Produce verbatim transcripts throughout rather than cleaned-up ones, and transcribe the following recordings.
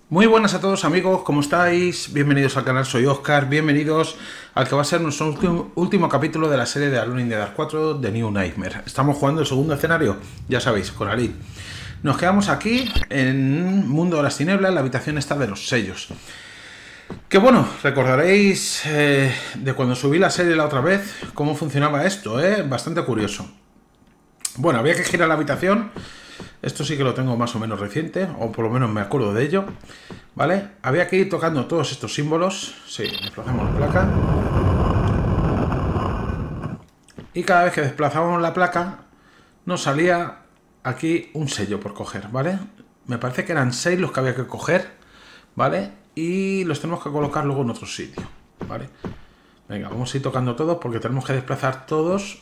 Muy buenas a todos amigos, ¿cómo estáis? Bienvenidos al canal, soy Oscar, bienvenidos al que va a ser nuestro último, último capítulo de la serie de Alone in the Dark cuatro de New Nightmare. Estamos jugando el segundo escenario, ya sabéis, con Ali. Nos quedamos aquí en Mundo de las Tinieblas, en la habitación esta de los sellos. Que bueno, recordaréis eh, de cuando subí la serie la otra vez, cómo funcionaba esto, ¿eh? Bastante curioso. Bueno, había que girar la habitación. Esto sí que lo tengo más o menos reciente, o por lo menos me acuerdo de ello, ¿vale? Había que ir tocando todos estos símbolos. Sí, desplazamos la placa. Y cada vez que desplazábamos la placa, nos salía aquí un sello por coger, ¿vale? Me parece que eran seis los que había que coger, ¿vale? Y los tenemos que colocar luego en otro sitio, ¿vale? Venga, vamos a ir tocando todos porque tenemos que desplazar todos.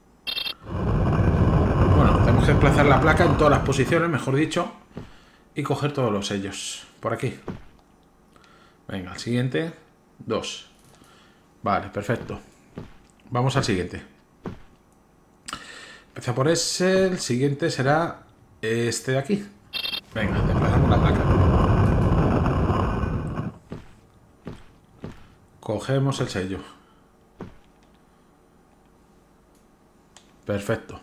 Bueno, tenemos que desplazar la placa en todas las posiciones, mejor dicho, y coger todos los sellos. Por aquí. Venga, el siguiente. Dos. Vale, perfecto. Vamos al siguiente. Empieza por ese. El siguiente será este de aquí. Venga, desplazamos la placa. Cogemos el sello. Perfecto.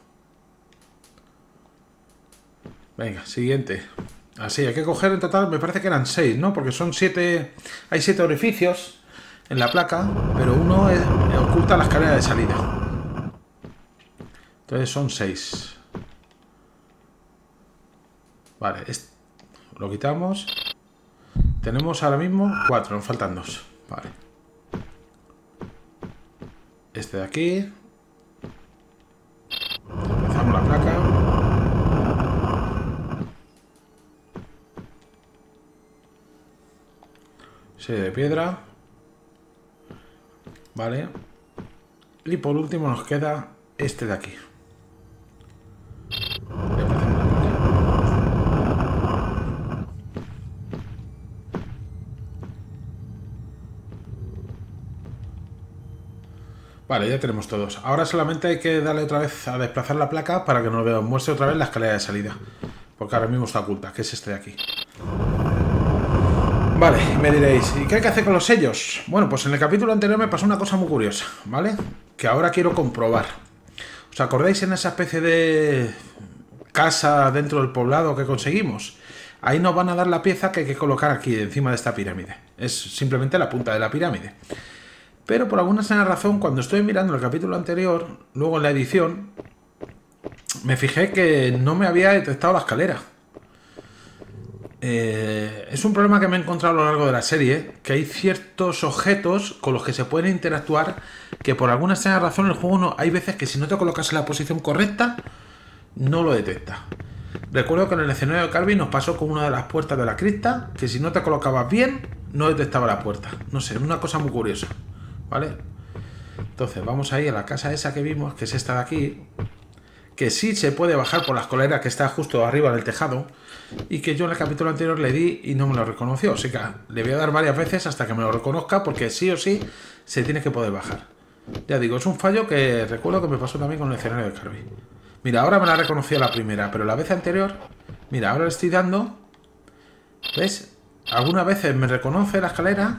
Venga, siguiente. Así, hay que coger en total, me parece que eran seis, ¿no? Porque son siete. Hay siete orificios en la placa, pero uno es, oculta la escalera de salida. Entonces son seis. Vale, este, lo quitamos. Tenemos ahora mismo cuatro, nos faltan dos. Vale. Este de aquí. Empezamos la placa. Serie de piedra. Vale. Y por último nos queda este de aquí. Vale, ya tenemos todos. Ahora solamente hay que darle otra vez a desplazar la placa para que nos muestre otra vez la escalera de salida. Porque ahora mismo está oculta, que es este de aquí. Vale, me diréis, ¿y qué hay que hacer con los sellos? Bueno, pues en el capítulo anterior me pasó una cosa muy curiosa, ¿vale? Que ahora quiero comprobar. ¿Os acordáis en esa especie de casa dentro del poblado que conseguimos? Ahí nos van a dar la pieza que hay que colocar aquí, encima de esta pirámide. Es simplemente la punta de la pirámide. Pero por alguna extraña razón, cuando estoy mirando el capítulo anterior, luego en la edición, me fijé que no me había detectado la escalera. Eh, es un problema que me he encontrado a lo largo de la serie, que hay ciertos objetos con los que se pueden interactuar que por alguna extraña razón el juego no, hay veces que si no te colocas en la posición correcta no lo detecta. Recuerdo que en el escenario de Carby nos pasó con una de las puertas de la cripta, que si no te colocabas bien no detectaba la puerta. No sé, una cosa muy curiosa, ¿vale? Entonces vamos ahí a la casa esa que vimos, que es esta de aquí, que sí se puede bajar por la escalera que está justo arriba del tejado y que yo en el capítulo anterior le di y no me lo reconoció. Así que le voy a dar varias veces hasta que me lo reconozca, porque sí o sí se tiene que poder bajar. Ya digo, es un fallo que recuerdo que me pasó también con el escenario de Carby. Mira, ahora me la reconocía la primera, pero la vez anterior, mira, ahora le estoy dando, ¿ves? Algunas veces me reconoce la escalera.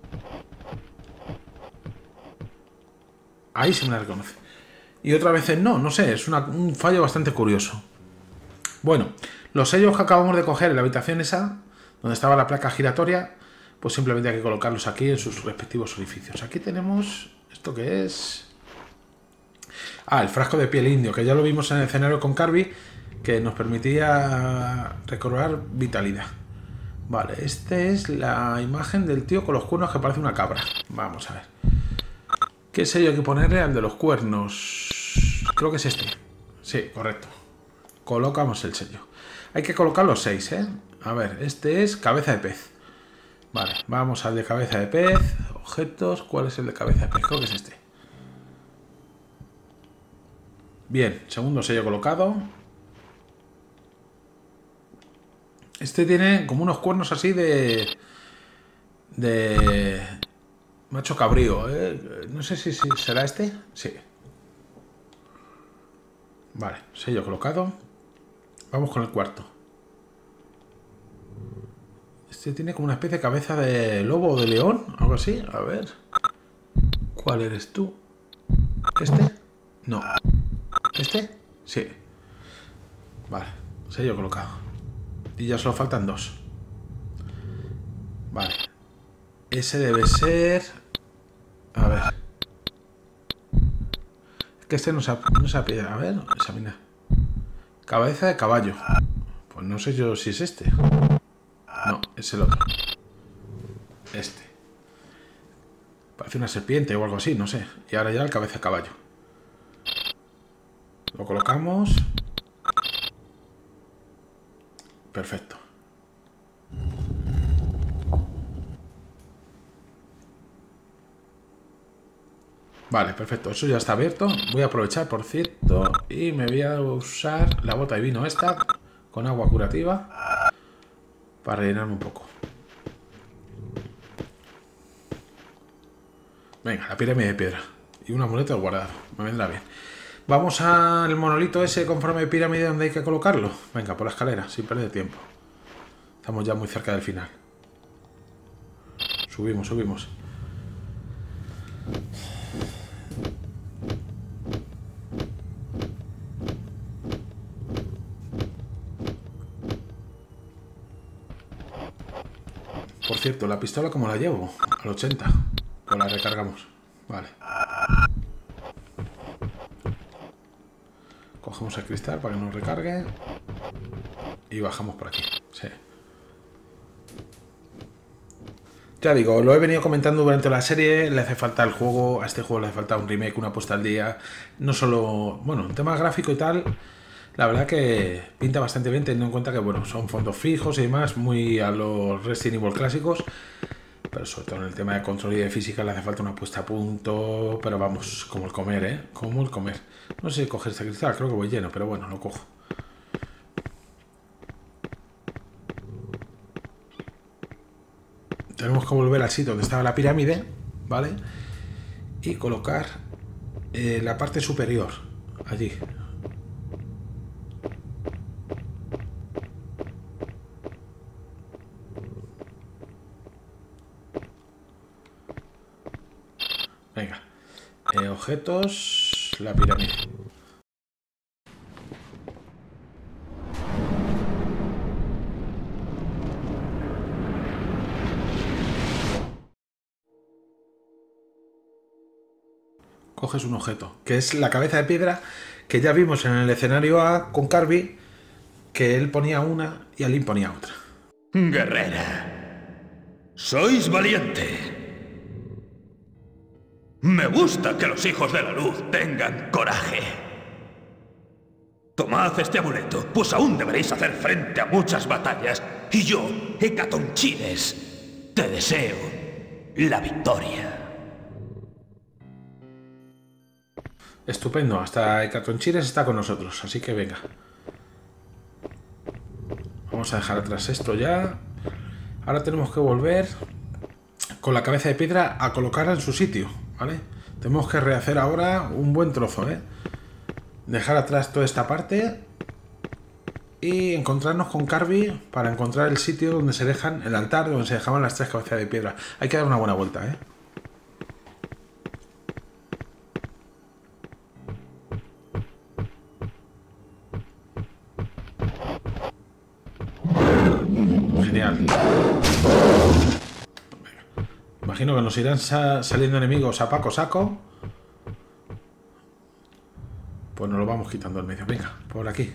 Ahí se me la reconoce. Y otras veces no, no sé, es una, un fallo bastante curioso. Bueno, los sellos que acabamos de coger en la habitación esa, donde estaba la placa giratoria, pues simplemente hay que colocarlos aquí en sus respectivos orificios. Aquí tenemos, ¿esto qué es? Ah, el frasco de piel indio, que ya lo vimos en el escenario con Carby, que nos permitía recobrar vitalidad. Vale, esta es la imagen del tío con los cuernos que parece una cabra. Vamos a ver. ¿Qué sello hay que ponerle al de los cuernos? Creo que es este. Sí, correcto. Colocamos el sello. Hay que colocar los seis, ¿eh? A ver, este es cabeza de pez. Vale, vamos al de cabeza de pez. Objetos, ¿cuál es el de cabeza de pez? Creo que es este. Bien, segundo sello colocado. Este tiene como unos cuernos así de... De... macho cabrío, ¿eh? No sé si, si será este. Sí. Vale, sello colocado. Vamos con el cuarto. Este tiene como una especie de cabeza de lobo o de león, algo así. A ver. ¿Cuál eres tú? ¿Este? No. ¿Este? Sí. Vale, sello colocado. Y ya solo faltan dos. Vale. Ese debe ser... A ver. Es que este no se ha, no se ha pillado. A ver, examina. Cabeza de caballo. Pues no sé yo si es este. No, es el otro. Este. Parece una serpiente o algo así, no sé. Y ahora ya el cabeza de caballo. Lo colocamos. Perfecto. Vale, perfecto. Eso ya está abierto. Voy a aprovechar, por cierto, y me voy a usar la bota de vino esta con agua curativa para rellenarme un poco. Venga, la pirámide de piedra y un amuleto de guardado. Me vendrá bien. Vamos al monolito ese con forma de pirámide donde hay que colocarlo. Venga, por la escalera, sin perder tiempo. Estamos ya muy cerca del final. Subimos, subimos. Por cierto, la pistola como la llevo, al ochenta. Pues la recargamos. Vale. Cogemos el cristal para que nos recargue. Y bajamos por aquí. Sí. Ya digo, lo he venido comentando durante la serie. Le hace falta el juego. A este juego le hace falta un remake, una puesta al día. No solo... Bueno, en tema gráfico y tal... La verdad que pinta bastante bien, teniendo en cuenta que bueno, son fondos fijos y demás, muy a los Resident Evil clásicos, pero sobre todo en el tema de control y de física le hace falta una puesta a punto, pero vamos, como el comer, ¿eh? Como el comer. No sé si coger este cristal, creo que voy lleno, pero bueno, lo cojo. Tenemos que volver al sitio donde estaba la pirámide, ¿vale? Y colocar eh, la parte superior, allí. Venga, eh, objetos, la pirámide. Coges un objeto, que es la cabeza de piedra que ya vimos en el escenario A con Kirby, que él ponía una y Aline ponía otra. Guerrera, sois valiente. Me gusta que los hijos de la luz tengan coraje. Tomad este amuleto, pues aún deberéis hacer frente a muchas batallas. Y yo, Hecatonchides, te deseo la victoria. Estupendo, hasta Hecatonchides está con nosotros, así que venga. Vamos a dejar atrás esto ya. Ahora tenemos que volver con la cabeza de piedra a colocarla en su sitio, ¿vale? Tenemos que rehacer ahora un buen trozo, ¿eh? Dejar atrás toda esta parte y encontrarnos con Kirby para encontrar el sitio donde se dejan, el altar donde se dejaban las tres cabezas de piedra. Hay que dar una buena vuelta, ¿eh? Genial. Imagino que nos irán sa saliendo enemigos a Paco Saco. Pues nos lo vamos quitando del medio. Venga, por aquí.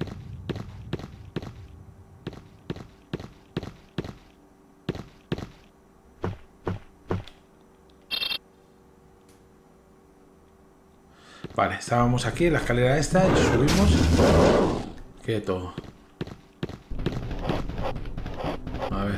Vale, estábamos aquí en la escalera esta y subimos. Quieto. A ver.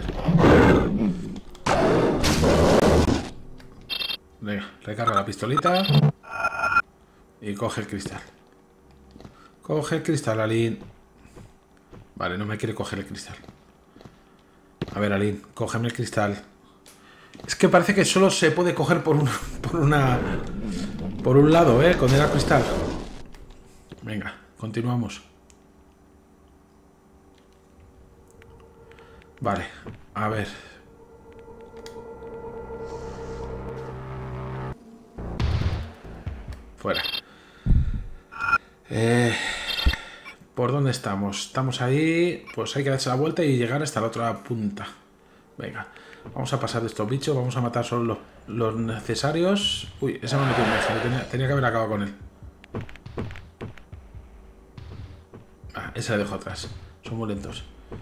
Venga, recarga la pistolita. Y coge el cristal. Coge el cristal, Aline. Vale, no me quiere coger el cristal. A ver, Aline, cógeme el cristal. Es que parece que solo se puede coger por una... Por una... Por un lado, ¿eh? Con el cristal. Venga, continuamos. Vale, a ver. Fuera. Eh, ¿Por dónde estamos? Estamos ahí. Pues hay que darse la vuelta y llegar hasta la otra punta. Venga. Vamos a pasar de estos bichos. Vamos a matar solo los, los necesarios. Uy, ese me metió un viaje. Tenía, tenía que haber acabado con él. Ah, ese le dejo atrás. Son muy lentos.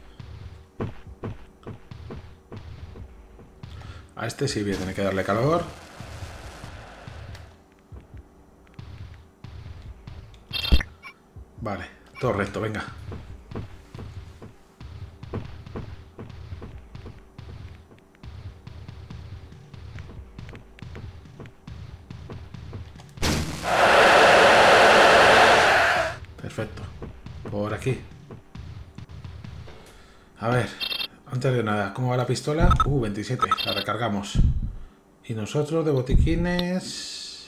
A este sí voy a tener que darle calor. Vale, todo recto, venga. Perfecto. Por aquí. A ver, antes de nada, ¿cómo va la pistola? Uh, veintisiete, la recargamos. Y nosotros de botiquines...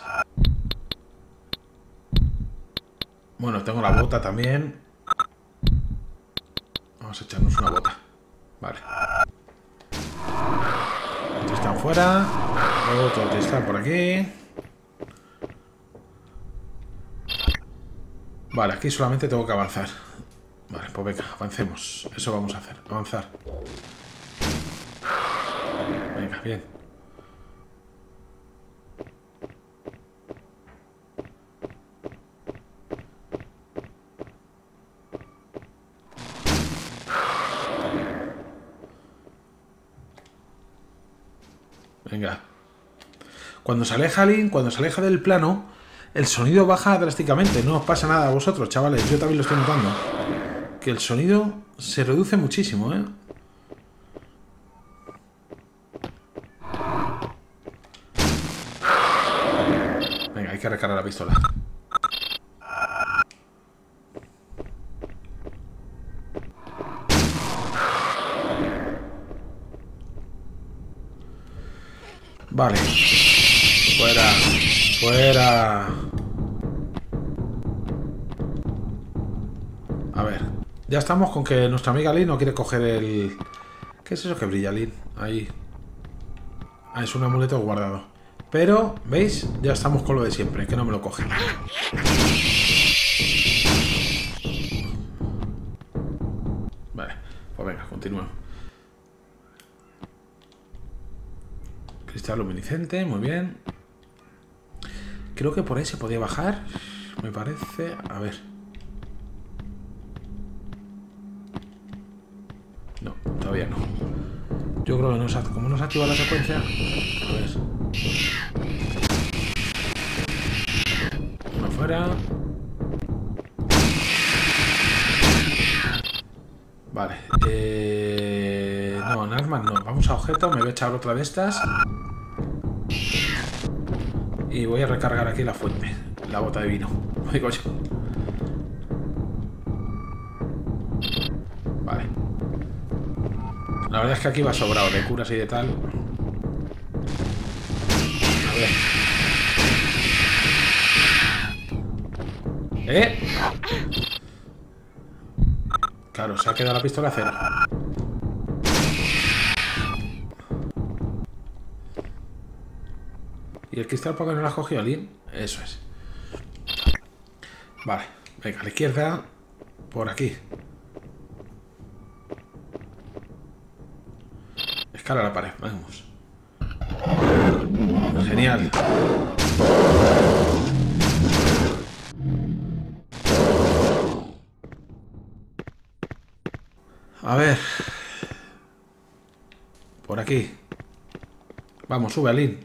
Bueno, tengo la bota también. Vamos a echarnos una bota. Vale. Estos están fuera. Otros están por aquí. Vale, aquí solamente tengo que avanzar. Vale, pues venga, avancemos. Eso vamos a hacer, avanzar. Venga, bien. Venga. Cuando se aleja Link, cuando se aleja del plano, el sonido baja drásticamente. No os pasa nada a vosotros, chavales. Yo también lo estoy notando. Que el sonido se reduce muchísimo, ¿eh? Venga, hay que recargar la pistola. Vale. Fuera. Fuera. A ver. Ya estamos con que nuestra amiga Lynn no quiere coger el... ¿Qué es eso que brilla, Lynn? Ahí. Ah, es un amuleto guardado. Pero, ¿veis? Ya estamos con lo de siempre, que no me lo coge. Vale. Pues venga, continuemos. Cristal luminiscente, muy bien. Creo que por ahí se podía bajar. Me parece... A ver. No, todavía no. Yo creo que no se ha... como no se ha activado la secuencia... A ver. Uno fuera. Vale. Eh... No, en armas no. Vamos a objetos. Me voy a echar otra de estas. Y voy a recargar aquí la fuente. La bota de vino. Digo yo. Vale. La verdad es que aquí va sobrado de curas y de tal. A ver. ¿Eh? Claro, se ha quedado la pistola a cero. ¿Y el cristal por qué no lo has cogido, Lynn? Eso es. Vale. Venga, a la izquierda. Por aquí. Escala la pared. Vamos. Genial. A ver. Por aquí. Vamos, sube, Lynn.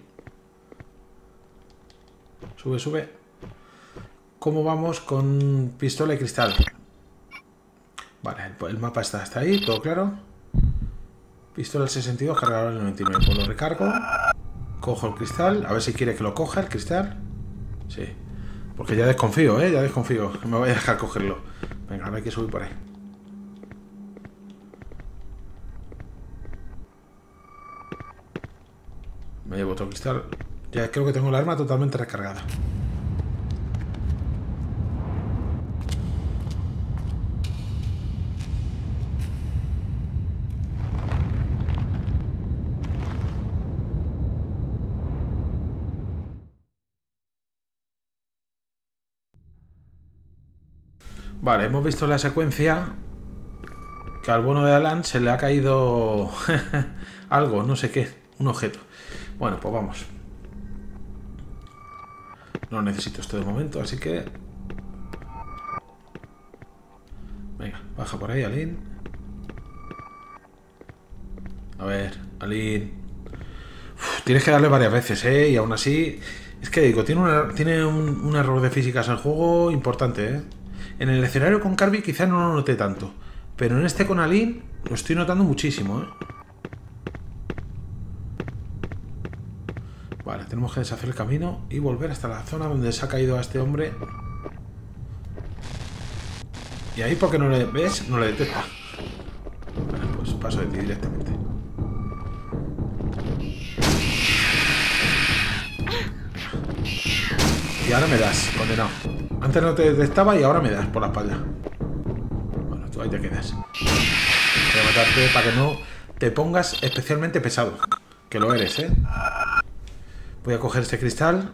Sube, sube. ¿Cómo vamos con pistola y cristal? Vale, el mapa está hasta ahí, todo claro. Pistola el sesenta y dos, cargador el noventa y nueve. Pues lo recargo. Cojo el cristal. A ver si quiere que lo coja el cristal. Sí. Porque ya desconfío, ¿eh? Ya desconfío. Me voy a dejar cogerlo. Venga, ahora hay que subir por ahí. Me llevo otro cristal. Ya creo que tengo el arma totalmente recargada. Vale, hemos visto la secuencia que al bono de Alan se le ha caído algo, no sé qué, un objeto. Bueno, pues vamos. No necesito esto de momento, así que... Venga, baja por ahí, Aline. A ver, Aline. Uf, tienes que darle varias veces, ¿eh? Y aún así... Es que digo, tiene, una, tiene un, un error de físicas el juego importante, ¿eh? En el escenario con Kirby quizás no lo noté tanto. Pero en este con Aline lo estoy notando muchísimo, ¿eh? Vale, tenemos que deshacer el camino y volver hasta la zona donde se ha caído a este hombre. Y ahí, porque no le ves, no le detecta. Vale, pues paso de ti directamente. Y ahora me das, condenado. Antes no te detectaba y ahora me das por la espalda. Bueno, tú ahí te quedas. Voy a matarte para que no te pongas especialmente pesado. Que lo eres, ¿eh? Voy a coger este cristal.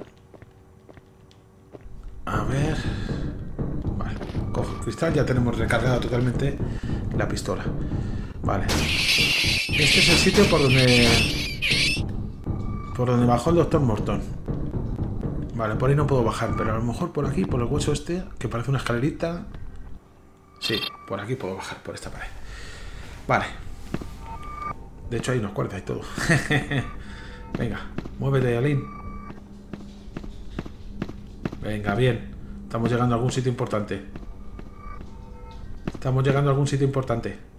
A ver... Vale, cojo el cristal. Ya tenemos recargado totalmente la pistola. Vale. Este es el sitio por donde... Por donde bajó el doctor Morton. Vale, por ahí no puedo bajar, pero a lo mejor por aquí, por el hueso este, que parece una escalerita. Sí, por aquí puedo bajar, por esta pared. Vale. De hecho hay unas cuerdas y todo. Venga, muévete, Aline. Venga, bien. Estamos llegando a algún sitio importante. Estamos llegando a algún sitio importante.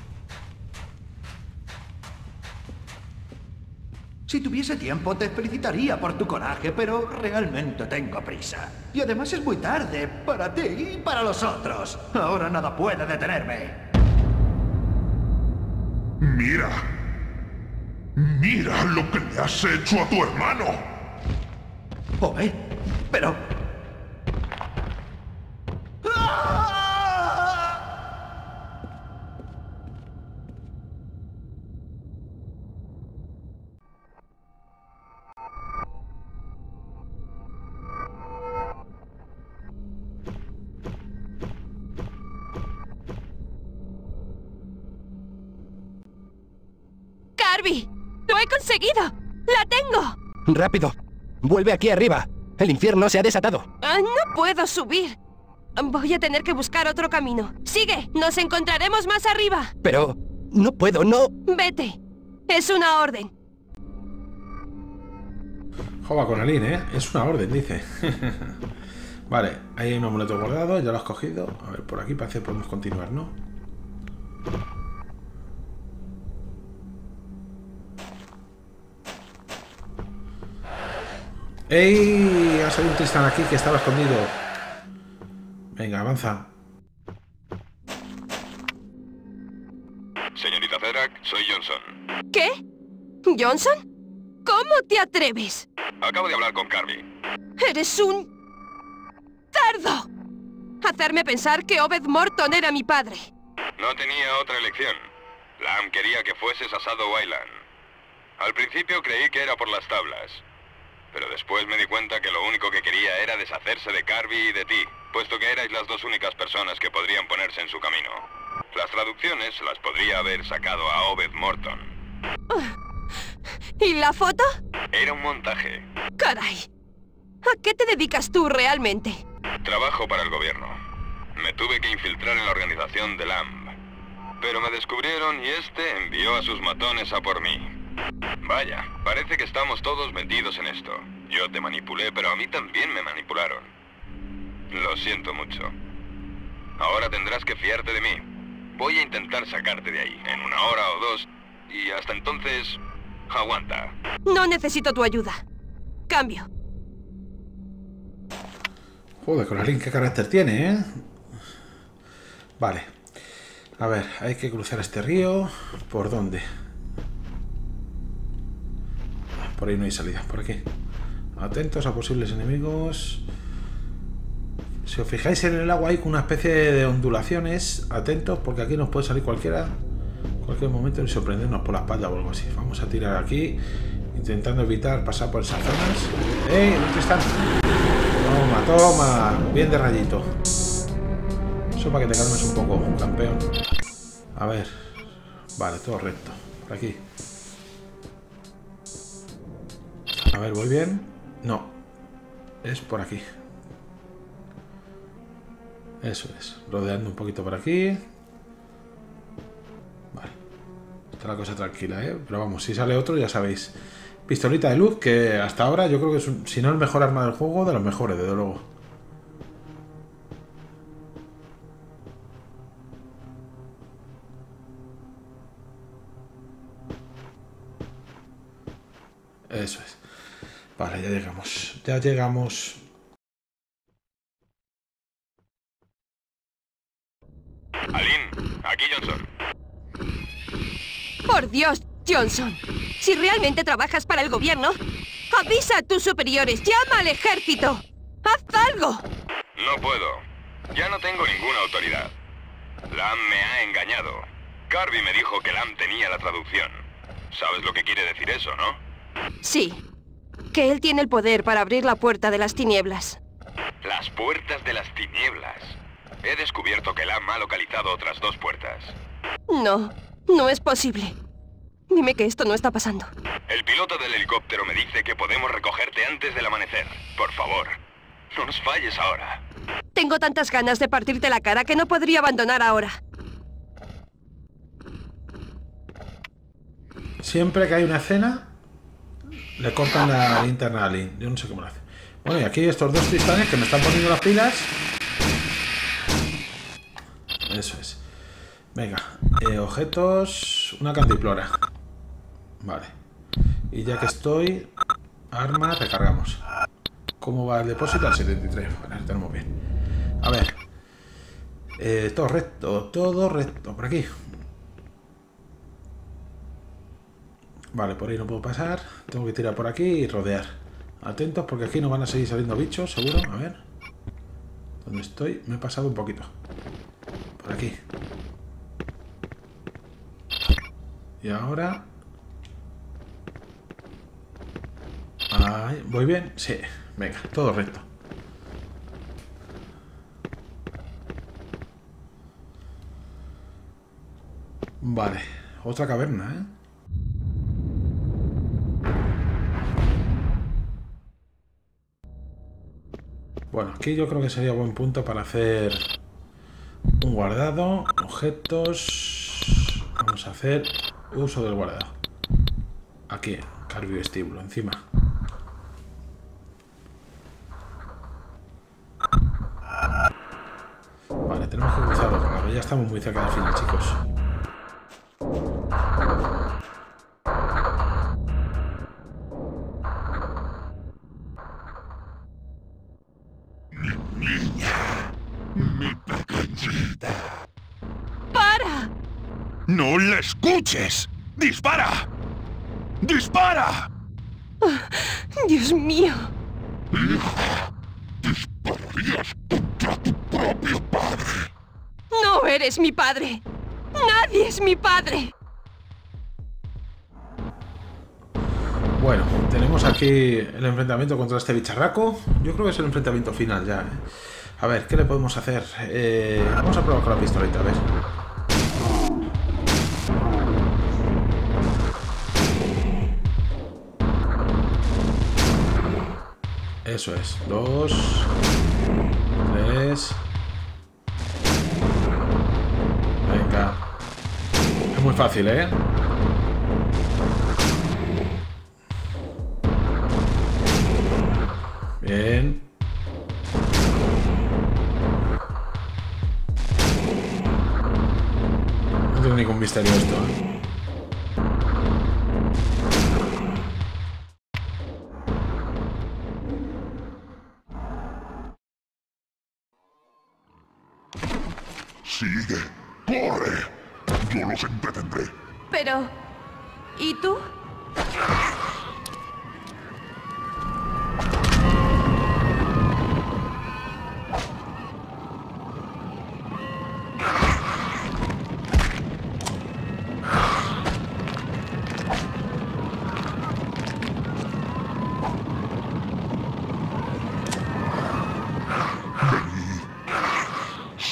Si tuviese tiempo te felicitaría por tu coraje, pero realmente tengo prisa. Y además es muy tarde para ti y para los otros. Ahora nada puede detenerme. Mira. Mira lo que le has hecho a tu hermano. Obe, pero... ¡Ah! ¡Kirby! ¡Lo he conseguido! ¡La tengo! ¡Rápido! ¡Vuelve aquí arriba! ¡El infierno se ha desatado! Ah, no puedo subir. Voy a tener que buscar otro camino. ¡Sigue! ¡Nos encontraremos más arriba! Pero... no puedo, no... Vete. Es una orden. Jova con Aline, ¿eh? Es una orden, dice. Vale, ahí hay un amuleto guardado, ya lo has cogido. A ver, por aquí parece que podemos continuar, ¿no? ¡Ey! Ha salido un Tristan aquí que estaba escondido. Venga, avanza. Señorita Ferak, soy Johnson. ¿Qué? ¿Johnson? ¿Cómo te atreves? Acabo de hablar con Kirby. ¡Eres un... cerdo! Hacerme pensar que Obed Morton era mi padre. No tenía otra elección. Lam quería que fueses a Shadow Island. Al principio creí que era por las tablas. Pero después me di cuenta que lo único que quería era deshacerse de Kirby y de ti, puesto que erais las dos únicas personas que podrían ponerse en su camino. Las traducciones las podría haber sacado a Obed Morton. ¿Y la foto? Era un montaje. ¡Caray! ¿A qué te dedicas tú realmente? Trabajo para el gobierno. Me tuve que infiltrar en la organización de Lamb. Pero me descubrieron y este envió a sus matones a por mí. Vaya, parece que estamos todos metidos en esto. Yo te manipulé, pero a mí también me manipularon. Lo siento mucho. Ahora tendrás que fiarte de mí. Voy a intentar sacarte de ahí, en una hora o dos, y hasta entonces... aguanta. No necesito tu ayuda. Cambio. Joder, con Aline, qué carácter tiene, ¿eh? Vale. A ver, hay que cruzar este río. ¿Por dónde? Por ahí no hay salida, por aquí. Atentos a posibles enemigos. Si os fijáis en el agua hay una especie de ondulaciones. Atentos porque aquí nos puede salir cualquiera. En cualquier momento y sorprendernos por la espalda o algo así. Vamos a tirar aquí, intentando evitar pasar por esas zonas. ¡Ey! ¿Dónde están? Toma, toma. Bien de rayito. Eso para que te calmes un poco, campeón. A ver. Vale, todo recto. Por aquí. A ver, ¿voy bien? No. Es por aquí. Eso es. Rodeando un poquito por aquí. Vale. Está la cosa tranquila, ¿eh? Pero vamos, si sale otro ya sabéis. Pistolita de luz, que hasta ahora yo creo que es, un, si no el mejor arma del juego, de los mejores, desde luego. Eso es. Vale, ya llegamos. Ya llegamos. Aline, aquí Johnson. ¡Por Dios, Johnson! Si realmente trabajas para el gobierno, avisa a tus superiores, llama al ejército. ¡Haz algo! No puedo. Ya no tengo ninguna autoridad. Lam me ha engañado. Kirby me dijo que Lam tenía la traducción. ¿Sabes lo que quiere decir eso, no? Sí. Que él tiene el poder para abrir la puerta de las tinieblas. Las puertas de las tinieblas. He descubierto que Lam ha localizado otras dos puertas. No, no es posible. Dime que esto no está pasando. El piloto del helicóptero me dice que podemos recogerte antes del amanecer. Por favor, no nos falles ahora. Tengo tantas ganas de partirte la cara que no podría abandonar ahora. Siempre que hay una escena, le cortan la linterna a Lynn. Yo no sé cómo lo hace. Bueno, y aquí estos dos cristales que me están poniendo las pilas. Eso es. Venga, eh, objetos, una cantimplora. Vale. Y ya que estoy, armas, recargamos. ¿Cómo va el depósito? Al setenta y tres. Vale, lo tenemos bien. A ver. Eh, todo recto, todo recto. Por aquí. Vale, por ahí no puedo pasar. Tengo que tirar por aquí y rodear. Atentos porque aquí nos van a seguir saliendo bichos, seguro. A ver. ¿Dónde estoy? Me he pasado un poquito. Por aquí. Y ahora... Ay, ¿voy bien? Sí. Venga, todo recto. Vale. Otra caverna, ¿eh? Bueno, aquí yo creo que sería buen punto para hacer un guardado, objetos. Vamos a hacer uso del guardado. Aquí, cardiovestíbulo, encima. Vale, tenemos que cruzar otro lado. Ya estamos muy cerca del final, chicos. ¡Para! ¡No le escuches! ¡Dispara! ¡Dispara! ¡Dios mío! ¡Hija! ¡Dispararías contra tu propio padre! ¡No eres mi padre! ¡Nadie es mi padre! Bueno, tenemos aquí el enfrentamiento contra este bicharraco. Yo creo que es el enfrentamiento final ya, ¿eh? A ver, ¿qué le podemos hacer? Eh, vamos a probar con la pistolita, a ver. Eso es. Dos. Tres. Venga. Es muy fácil, ¿eh? Bien. No tiene ningún misterio esto, ¿eh? Sigue, corre. Yo los entretendré. Pero... ¿y tú?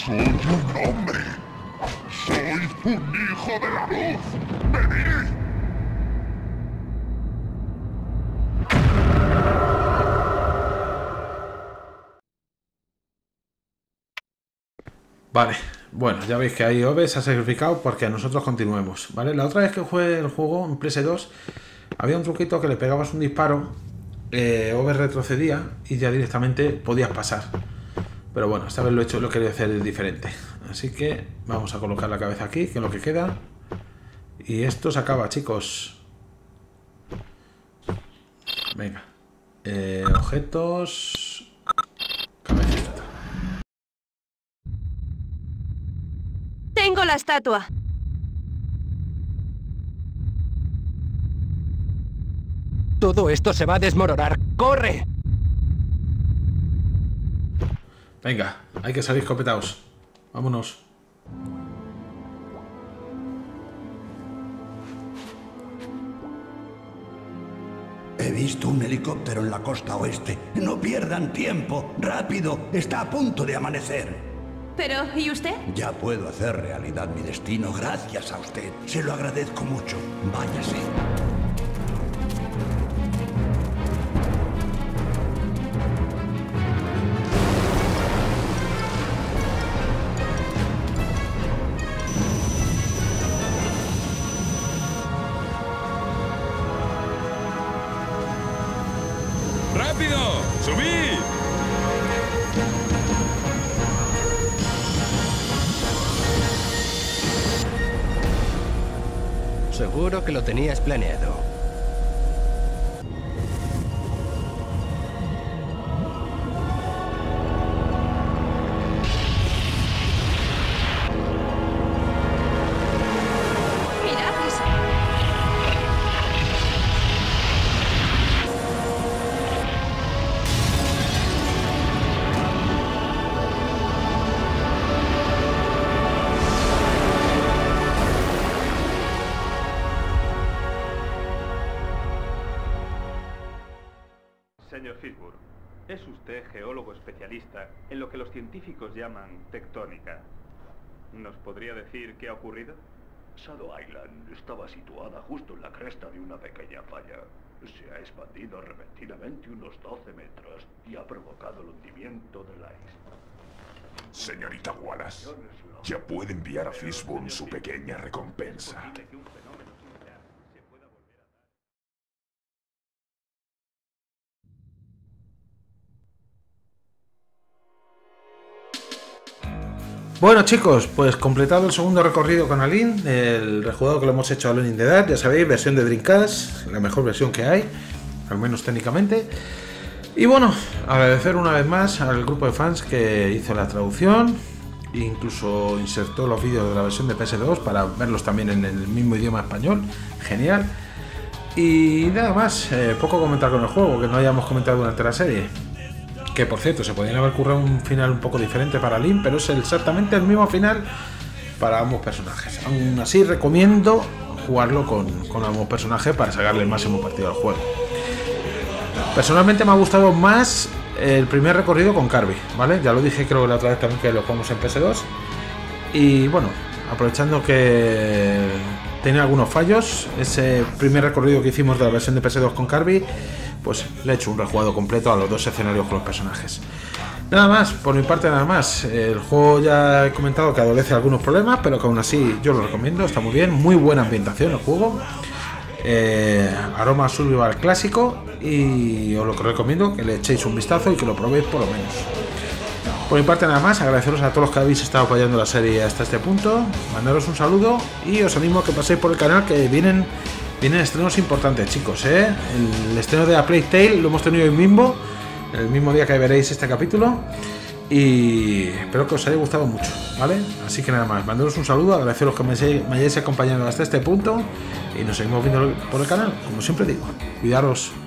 Soy un hombre. Soy un hijo de la luz. ¡Venid! Vale, bueno, ya veis que ahí Ove se ha sacrificado porque nosotros continuemos, ¿vale? La otra vez que jugué el juego en P S dos había un truquito que le pegabas un disparo, eh, Ove retrocedía y ya directamente podías pasar. Pero bueno, esta vez lo he hecho, lo quería hacer diferente. Así que vamos a colocar la cabeza aquí, que es lo que queda. Y esto se acaba, chicos. Venga. Eh, objetos... Cabecita. Tengo la estatua. Todo esto se va a desmoronar. ¡Corre! Venga, hay que salir escopetados. Vámonos. He visto un helicóptero en la costa oeste. No pierdan tiempo. ¡Rápido! Está a punto de amanecer. Pero, ¿y usted? Ya puedo hacer realidad mi destino gracias a usted. Se lo agradezco mucho. Váyase. ¡Rápido! ¡Subid! Seguro que lo tenías planeado. Mirad eso. Señor Fishburne, es usted geólogo especialista en lo que los científicos llaman tectónica. ¿Nos podría decir qué ha ocurrido? Shadow Island estaba situada justo en la cresta de una pequeña falla. Se ha expandido repentinamente unos doce metros y ha provocado el hundimiento de la isla. Señorita Wallace, ya puede enviar a Fishburne su pequeña recompensa. Bueno, chicos, pues completado el segundo recorrido con Aline, el rejugado que lo hemos hecho a Alone in the Dark, ya sabéis, versión de Dreamcast, la mejor versión que hay, al menos técnicamente. Y bueno, agradecer una vez más al grupo de fans que hizo la traducción, incluso insertó los vídeos de la versión de P S dos para verlos también en el mismo idioma español, genial. Y nada más, eh, poco comentar con el juego, que no hayamos comentado durante la serie. Que por cierto, se podrían haber currado un final un poco diferente para Link, pero es exactamente el mismo final para ambos personajes. Aún así, recomiendo jugarlo con, con ambos personajes para sacarle el máximo partido al juego. Personalmente me ha gustado más el primer recorrido con Kirby, ¿vale? Ya lo dije, creo que la otra vez también que lo jugamos en P S dos. Y bueno, aprovechando que tenía algunos fallos, ese primer recorrido que hicimos de la versión de P S dos con Kirby, pues le he hecho un rejugado completo a los dos escenarios con los personajes. Nada más, por mi parte nada más. El juego ya he comentado que adolece algunos problemas, pero que aún así yo lo recomiendo, está muy bien, muy buena ambientación el juego. Eh, aroma survival clásico y os lo recomiendo que le echéis un vistazo y que lo probéis por lo menos. Por mi parte nada más, agradeceros a todos los que habéis estado apoyando la serie hasta este punto, mandaros un saludo y os animo a que paséis por el canal, que vienen Vienen estrenos importantes, chicos, ¿eh? El estreno de A Plague Tale lo hemos tenido hoy mismo, el mismo día que veréis este capítulo. Y espero que os haya gustado mucho, ¿vale? Así que nada más, mandaros un saludo, agradeceros que me, me hayáis acompañado hasta este punto. Y nos seguimos viendo por el canal, como siempre digo. Cuidaros.